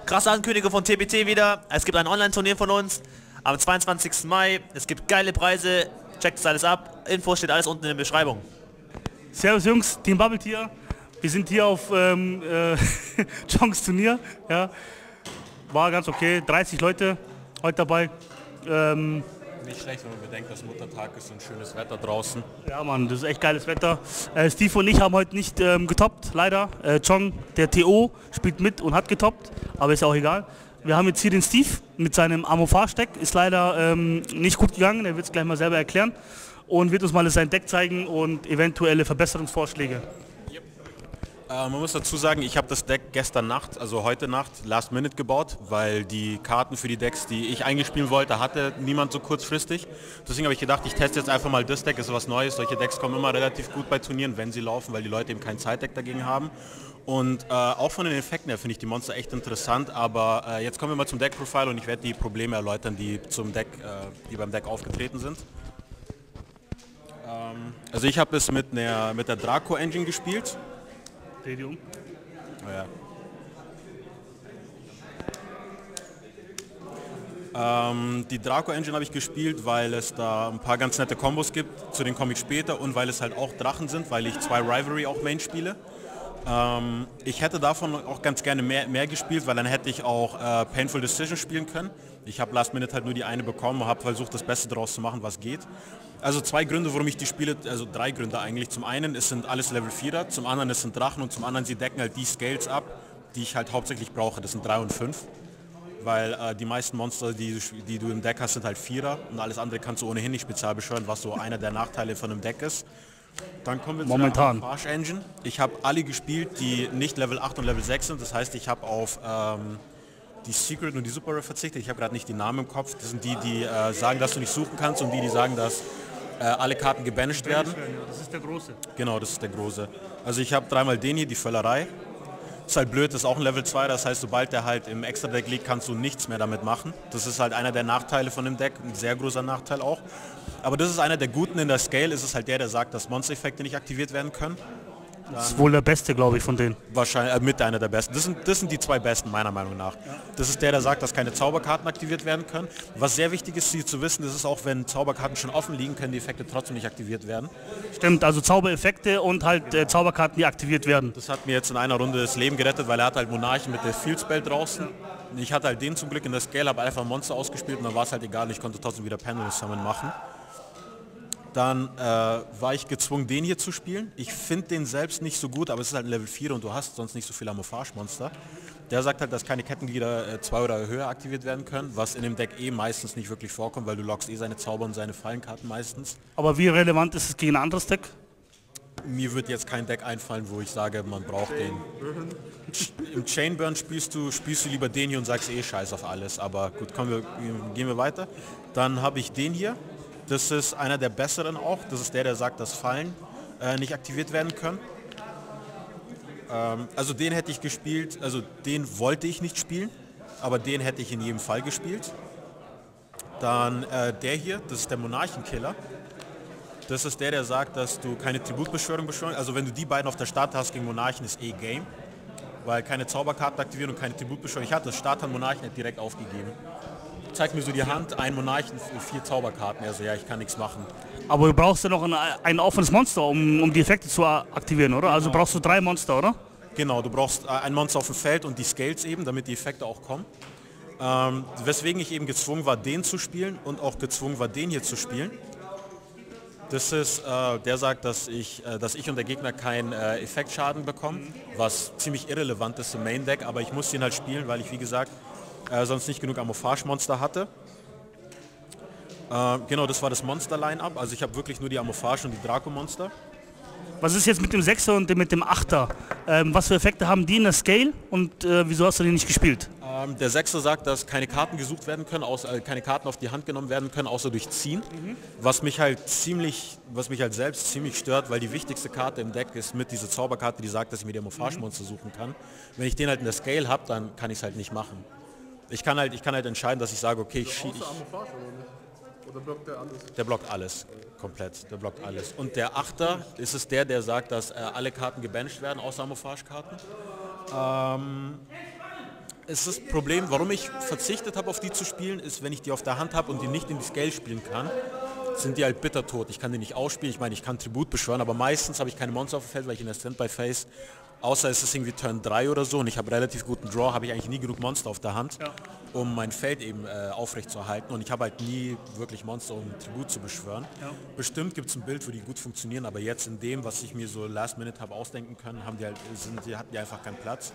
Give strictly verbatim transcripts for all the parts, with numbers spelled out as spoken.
krasse Ankündigung von T B T wieder. Es gibt ein Online-Turnier von uns am zweiundzwanzigsten Mai. Es gibt geile Preise. Checkt das alles ab. Info steht alles unten in der Beschreibung. Servus Jungs, Team Bubble hier. Wir sind hier auf ähm, äh, Chongs Turnier. Ja. War ganz okay. dreißig Leute heute dabei. Ähm, Nicht schlecht, wenn man bedenkt, dass Muttertag ist und schönes Wetter draußen. Ja Mann, das ist echt geiles Wetter. Äh, Steve und ich haben heute nicht ähm, getoppt, leider. Äh, Chong, der T O, spielt mit und hat getoppt, aber ist auch egal. Wir haben jetzt hier den Steve mit seinem Amophar-Steck. Ist leider ähm, nicht gut gegangen, er wird es gleich mal selber erklären. Und wird uns mal sein Deck zeigen und eventuelle Verbesserungsvorschläge. Äh, man muss dazu sagen, ich habe das Deck gestern Nacht, also heute Nacht, Last Minute gebaut, weil die Karten für die Decks, die ich eingespielen wollte, hatte niemand so kurzfristig. Deswegen habe ich gedacht, ich teste jetzt einfach mal das Deck, ist was Neues. Solche Decks kommen immer relativ gut bei Turnieren, wenn sie laufen, weil die Leute eben kein Zeitdeck dagegen haben. Und äh, auch von den Effekten her finde ich die Monster echt interessant, aber äh, jetzt kommen wir mal zum Deck-Profile und ich werde die Probleme erläutern, die, zum Deck, äh, die beim Deck aufgetreten sind. Ähm, also ich habe es mit, einer, mit der Draco-Engine gespielt. Dreh die um. Oh ja. Ähm, die Draco Engine habe ich gespielt, weil es da ein paar ganz nette Kombos gibt, zu denen komme ich später, und weil es halt auch Drachen sind, weil ich zwei Rivalry auch Main spiele. Ähm, ich hätte davon auch ganz gerne mehr, mehr gespielt, weil dann hätte ich auch äh, Painful Decision spielen können. Ich habe Last Minute halt nur die eine bekommen und habe versucht, das Beste daraus zu machen, was geht. Also zwei Gründe, warum ich die spiele, also drei Gründe eigentlich. Zum einen, es sind alles Level vierer, zum anderen, es sind Drachen und zum anderen, sie decken halt die Scales ab, die ich halt hauptsächlich brauche. Das sind drei und fünf. Weil äh, die meisten Monster, die, die du im Deck hast, sind halt Vierer und alles andere kannst du ohnehin nicht spezial beschwören, was so einer der Nachteile von einem Deck ist. Dann kommen wir Momentan. zu der Amophar Engine. Ich habe alle gespielt, die nicht Level acht und Level sechs sind. Das heißt, ich habe auf ähm, die Secret und die Super Rare verzichtet. Ich habe gerade nicht die Namen im Kopf. Das sind die, die äh, sagen, dass du nicht suchen kannst, und die, die sagen, dass äh, alle Karten gebanished werden. Das ist der große. Genau, das ist der große. Also ich habe dreimal den hier, die Völlerei. Ist halt blöd, das ist auch ein Level zwei, das heißt, sobald der halt im Extra-Deck liegt, kannst du nichts mehr damit machen. Das ist halt einer der Nachteile von dem Deck, ein sehr großer Nachteil auch. Aber das ist einer der guten in der Scale, ist es halt der, der sagt, dass Monster-Effekte nicht aktiviert werden können. Das ist wohl der beste, glaube ich, von denen. Wahrscheinlich äh, mit einer der besten. Das sind, das sind die zwei besten, meiner Meinung nach. Das ist der, der sagt, dass keine Zauberkarten aktiviert werden können. Was sehr wichtig ist, sie zu wissen, das ist auch, wenn Zauberkarten schon offen liegen, können die Effekte trotzdem nicht aktiviert werden. Stimmt, also Zaubereffekte und halt äh, Zauberkarten, die aktiviert werden. Das hat mir jetzt in einer Runde das Leben gerettet, weil er hat halt Monarchen mit der Field Spell draußen. Ich hatte halt den zum Glück in der Scale, habe einfach ein Monster ausgespielt und dann war es halt egal, ich konnte trotzdem wieder Pendulum Summon machen. Dann äh, war ich gezwungen, den hier zu spielen. Ich finde den selbst nicht so gut, aber es ist halt ein Level vier und du hast sonst nicht so viele Amophage-Monster. Der sagt halt, dass keine Kettenglieder äh, zwei oder höher aktiviert werden können, was in dem Deck eh meistens nicht wirklich vorkommt, weil du lockst eh seine Zauber und seine Fallenkarten meistens. Aber wie relevant ist es gegen ein anderes Deck? Mir wird jetzt kein Deck einfallen, wo ich sage, man braucht den. Im Chainburn spielst du, spielst du lieber den hier und sagst eh scheiß auf alles, aber gut, kommen wir, gehen wir weiter. Dann habe ich den hier. Das ist einer der besseren auch. Das ist der, der sagt, dass Fallen äh, nicht aktiviert werden können. Ähm, also den hätte ich gespielt, also den wollte ich nicht spielen, aber den hätte ich in jedem Fall gespielt. Dann äh, der hier, das ist der Monarchenkiller. Das ist der, der sagt, dass du keine Tributbeschwörung beschwören. Also wenn du die beiden auf der Starter hast gegen Monarchen, ist eh Game. Weil keine Zauberkarten aktivieren und keine Tributbeschwörung. Ich hatte das Starter Monarchen nicht direkt aufgegeben. Zeigt mir so die Hand, ein Monarchen, vier Zauberkarten. Also ja, ich kann nichts machen. Aber du brauchst ja noch ein, ein offenes Monster, um, um die Effekte zu aktivieren, oder? Also brauchst du drei Monster, oder? Genau, du brauchst ein Monster auf dem Feld und die Scales eben, damit die Effekte auch kommen. Ähm, weswegen ich eben gezwungen war, den zu spielen und auch gezwungen war, den hier zu spielen. Das ist, äh, der sagt, dass ich, äh, dass ich und der Gegner keinen äh, Effektschaden bekommen, was ziemlich irrelevant ist im Main Deck, aber ich musste ihn halt spielen, weil ich, wie gesagt, äh, sonst nicht genug Amophage-Monster hatte. Äh, genau, das war das Monster-Line-Up, also ich habe wirklich nur die Amophage und die Draco-Monster. Was ist jetzt mit dem Sechser und mit dem Achter? Ähm, was für Effekte haben die in der Scale und äh, wieso hast du die nicht gespielt? Ähm, der Sechser sagt, dass keine Karten gesucht werden können, außer, äh, keine Karten auf die Hand genommen werden können, außer durch Ziehen. Mhm. Was mich halt ziemlich, was mich halt selbst ziemlich stört, weil die wichtigste Karte im Deck ist mit dieser Zauberkarte, die sagt, dass ich mir die Amophage-Monster suchen kann. Wenn ich den halt in der Scale habe, dann kann ich es halt nicht machen. Ich kann halt, ich kann halt entscheiden, dass ich sage, okay, ich schieße. Oder blockt der alles? Der blockt alles, komplett, der blockt alles. Und der Achter ist es der, der sagt, dass äh, alle Karten gebancht werden, außer Amophage-Karten. Ähm, es ist das Problem, warum ich verzichtet habe, auf die zu spielen, ist, wenn ich die auf der Hand habe und die nicht in die Scale spielen kann, sind die halt bittertot. Ich kann die nicht ausspielen, ich meine, ich kann Tribut beschwören, aber meistens habe ich keine Monster auf dem Feld, weil ich in der Standby-Phase, außer es ist irgendwie Turn drei oder so und ich habe relativ guten Draw, habe ich eigentlich nie genug Monster auf der Hand, ja, um mein Feld eben äh, aufrecht zu erhalten, und ich habe halt nie wirklich Monster, um Tribut zu beschwören. Ja. Bestimmt gibt es ein Bild, wo die gut funktionieren, aber jetzt in dem, was ich mir so last minute habe ausdenken können, haben die halt, sind, die, hatten die einfach keinen Platz.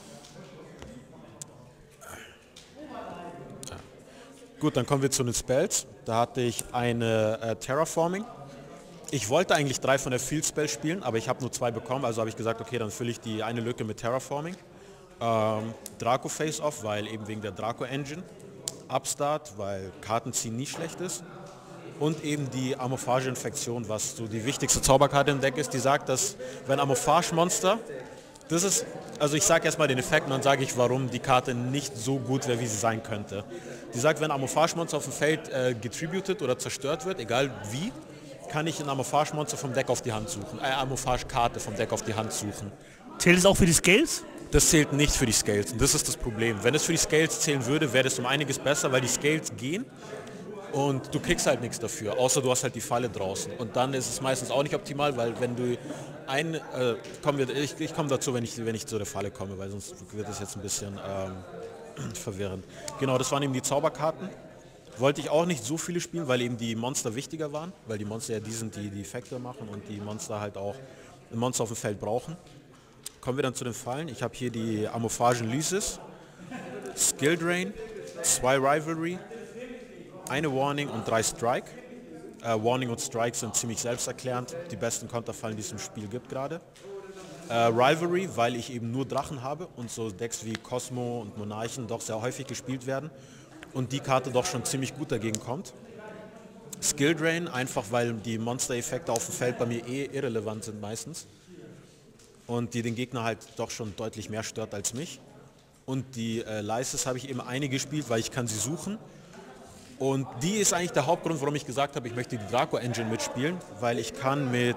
Ja. Gut, dann kommen wir zu den Spells. Da hatte ich eine äh, Terraforming. Ich wollte eigentlich drei von der Field Spell spielen, aber ich habe nur zwei bekommen, also habe ich gesagt, okay, dann fülle ich die eine Lücke mit Terraforming. Ähm, Draco Face Off, weil eben wegen der Draco Engine. Upstart, weil Kartenziehen nie schlecht ist. Und eben die Amophage Infektion, was so die wichtigste Zauberkarte im Deck ist, die sagt, dass wenn Amophage Monster, das ist, also ich sage erstmal den Effekt und dann sage ich, warum die Karte nicht so gut wäre, wie sie sein könnte. Die sagt, wenn Amophage Monster auf dem Feld äh, getributed oder zerstört wird, egal wie, kann ich ein Amophage-Monster vom Deck auf die Hand suchen, eine äh, Amophage-Karte vom Deck auf die Hand suchen. Zählt es auch für die Scales? Das zählt nicht für die Scales und das ist das Problem. Wenn es für die Scales zählen würde, wäre das um einiges besser, weil die Scales gehen und du kriegst halt nichts dafür, außer du hast halt die Falle draußen. Und dann ist es meistens auch nicht optimal, weil wenn du ein, äh, kommen wir, ich, ich komme dazu, wenn ich, wenn ich zu der Falle komme, weil sonst wird das jetzt ein bisschen ähm, verwirrend. Genau, das waren eben die Zauberkarten. Wollte ich auch nicht so viele spielen, weil eben die Monster wichtiger waren, weil die Monster ja die sind, die die Effekte machen und die Monster halt auch ein Monster auf dem Feld brauchen. Kommen wir dann zu den Fallen. Ich habe hier die Amophagen Lysis, Skill Drain, zwei Rivalry, eine Warning und drei Strike. Äh, Warning und Strike sind ziemlich selbsterklärend, die besten Konterfallen, die es im Spiel gibt gerade. Äh, Rivalry, weil ich eben nur Drachen habe und so Decks wie Cosmo und Monarchen doch sehr häufig gespielt werden. Und die Karte doch schon ziemlich gut dagegen kommt. Skill Drain, einfach weil die Monster-Effekte auf dem Feld bei mir eh irrelevant sind meistens. Und die den Gegner halt doch schon deutlich mehr stört als mich. Und die äh, Lysis habe ich eben eine gespielt, weil ich kann sie suchen. Und die ist eigentlich der Hauptgrund, warum ich gesagt habe, ich möchte die Draco Engine mitspielen, weil ich kann mit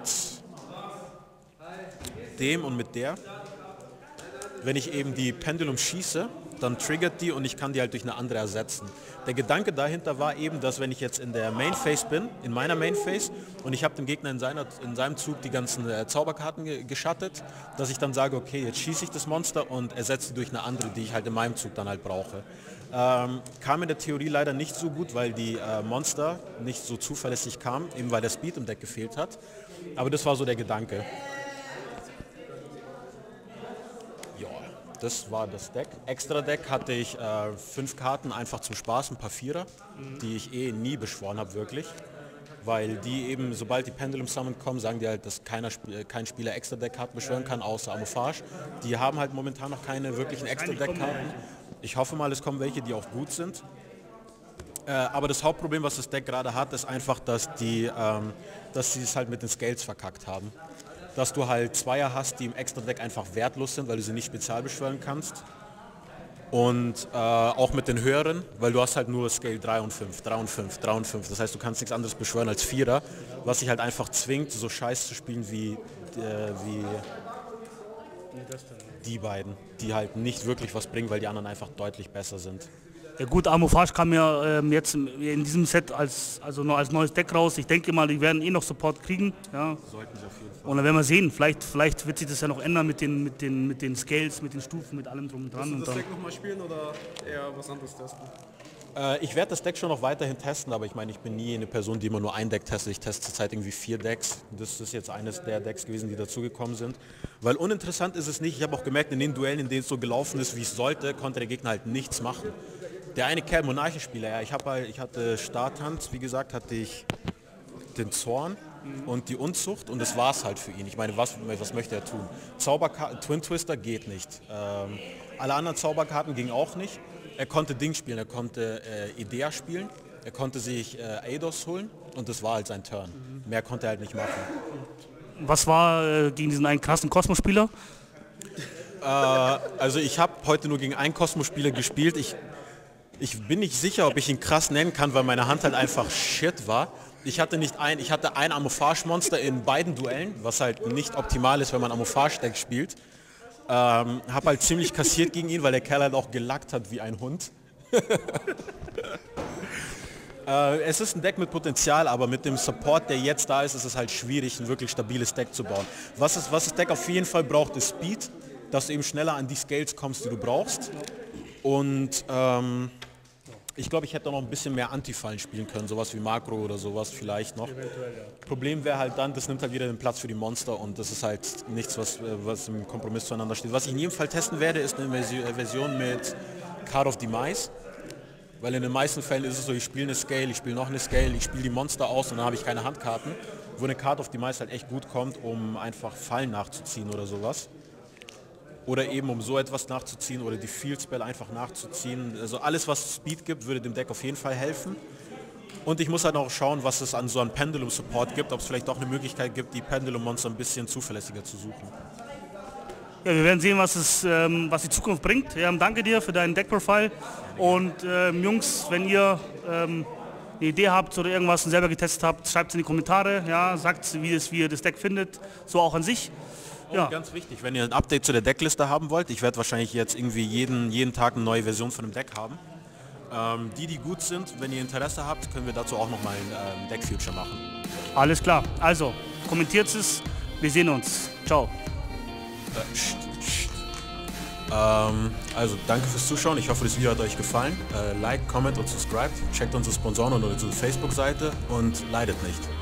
dem und mit der, wenn ich eben die Pendulum schieße, dann triggert die und ich kann die halt durch eine andere ersetzen. Der Gedanke dahinter war eben, dass wenn ich jetzt in der Main Phase bin, in meiner Main Phase, und ich habe dem Gegner in, seiner, in seinem Zug die ganzen äh, Zauberkarten ge geschattet, dass ich dann sage, okay, jetzt schieße ich das Monster und ersetze die durch eine andere, die ich halt in meinem Zug dann halt brauche. Ähm, kam in der Theorie leider nicht so gut, weil die äh, Monster nicht so zuverlässig kamen, eben weil der Speed im Deck gefehlt hat. Aber das war so der Gedanke. Das war das Deck. Extra Deck hatte ich äh, fünf Karten einfach zum Spaß, ein paar Vierer, mhm. die ich eh nie beschworen habe wirklich. Weil die eben, sobald die Pendulum Summon kommen, sagen die halt, dass keiner, kein Spieler Extra Deck Karten beschwören kann, außer Amophage. Die haben halt momentan noch keine wirklichen Extra Deck Karten. Ich hoffe mal, es kommen welche, die auch gut sind. Äh, aber das Hauptproblem, was das Deck gerade hat, ist einfach, dass die, ähm, dass sie es halt mit den Scales verkackt haben. Dass du halt Zweier hast, die im Extra-Deck einfach wertlos sind, weil du sie nicht spezial beschwören kannst. Und äh, auch mit den höheren, weil du hast halt nur Scale drei und fünf, drei und fünf, drei und fünf. Das heißt, du kannst nichts anderes beschwören als Vierer, was sich halt einfach zwingt, so scheiß zu spielen wie, äh, wie die beiden, die halt nicht wirklich was bringen, weil die anderen einfach deutlich besser sind. Ja gut, Amophage kam ja ähm, jetzt in diesem Set als, also noch als neues Deck raus. Ich denke mal, die werden eh noch Support kriegen. Ja. Sollten sie auf jeden Fall. Und dann werden wir sehen, vielleicht, vielleicht wird sich das ja noch ändern mit den, mit den, mit den Scales, mit den Stufen, mit allem drum und dran. Willst du das Deck nochmal spielen oder eher was anderes testen? Äh, ich werde das Deck schon noch weiterhin testen, aber ich meine, ich bin nie eine Person, die immer nur ein Deck testet. Ich teste zurzeit irgendwie vier Decks. Das ist jetzt eines der Decks gewesen, die dazugekommen sind. Weil uninteressant ist es nicht. Ich habe auch gemerkt, in den Duellen, in denen es so gelaufen ist, wie es sollte, konnte der Gegner halt nichts machen. Der eine Kerl, Monarchenspieler, ja, ich, hab halt, ich hatte Starthand, wie gesagt, hatte ich den Zorn mhm. und die Unzucht und das war es halt für ihn. Ich meine, was, was möchte er tun? Zauberkarten, Twin Twister geht nicht. Ähm, alle anderen Zauberkarten gingen auch nicht. Er konnte Ding spielen, er konnte äh, Idea spielen, er konnte sich äh, Eidos holen und das war halt sein Turn. Mhm. Mehr konnte er halt nicht machen. Was war äh, gegen diesen einen krassen Kosmospieler? Äh, also ich habe heute nur gegen einen Kosmospieler gespielt. Ich, Ich bin nicht sicher, ob ich ihn krass nennen kann, weil meine Hand halt einfach shit war. Ich hatte nicht ein, ich hatte ein Amophage-Monster in beiden Duellen, was halt nicht optimal ist, wenn man Amophage-Deck spielt. Ähm, hab halt ziemlich kassiert gegen ihn, weil der Kerl halt auch gelackt hat wie ein Hund. äh, es ist ein Deck mit Potenzial, aber mit dem Support, der jetzt da ist, ist es halt schwierig, ein wirklich stabiles Deck zu bauen. Was, ist, was das Deck auf jeden Fall braucht, ist Speed, dass du eben schneller an die Scales kommst, die du brauchst. Und ähm, ich glaube, ich hätte noch ein bisschen mehr Antifallen spielen können, sowas wie Makro oder sowas vielleicht noch. Problem wäre halt dann, das nimmt halt wieder den Platz für die Monster und das ist halt nichts, was, was im Kompromiss zueinander steht. Was ich in jedem Fall testen werde, ist eine Version mit Card of Demise, weil in den meisten Fällen ist es so, ich spiele eine Scale, ich spiele noch eine Scale, ich spiele die Monster aus und dann habe ich keine Handkarten, wo eine Card of Demise halt echt gut kommt, um einfach Fallen nachzuziehen oder sowas. Oder eben um so etwas nachzuziehen oder die Field Spell einfach nachzuziehen. Also alles, was Speed gibt, würde dem Deck auf jeden Fall helfen. Und ich muss halt auch schauen, was es an so einem Pendulum Support gibt, ob es vielleicht auch eine Möglichkeit gibt, die Pendulum Monster ein bisschen zuverlässiger zu suchen. Ja, wir werden sehen, was, es, ähm, was die Zukunft bringt. Ja, danke dir für deinen Deck-Profile. Und ähm, Jungs, wenn ihr ähm, eine Idee habt oder irgendwas und selber getestet habt, schreibt es in die Kommentare. Ja, sagt, wie, es, wie ihr das Deck findet, so auch an sich. Oh, ja. Ganz wichtig, wenn ihr ein Update zu der Deckliste haben wollt, ich werde wahrscheinlich jetzt irgendwie jeden, jeden Tag eine neue Version von dem Deck haben. Ähm, die, die gut sind, wenn ihr Interesse habt, können wir dazu auch nochmal ein ähm, Deck-Future machen. Alles klar, also kommentiert es, wir sehen uns. Ciao. Äh, st, st. Ähm, also danke fürs Zuschauen, ich hoffe das Video hat euch gefallen. Äh, like, comment und subscribe, checkt unsere Sponsoren und unsere Facebook-Seite und leidet nicht.